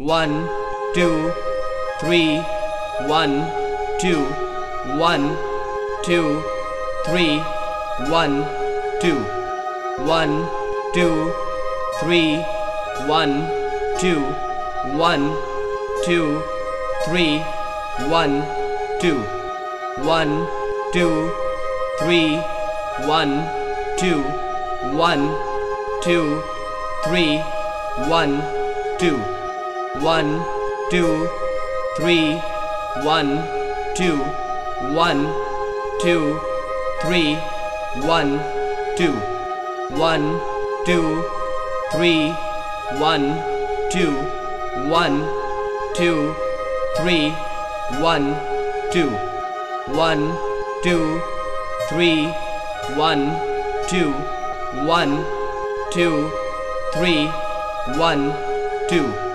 1 2 3 1 2 1 2 3 1 2 1 2 3 1 2 1 2 3 1 2 1 2 3 1 2 1 2 3 1 2 1 2 3 1 2 1 2 3 1 2 1 2 3 1 2 1 2 3 1 2 1 2 3 1 2 1 2 3 1 2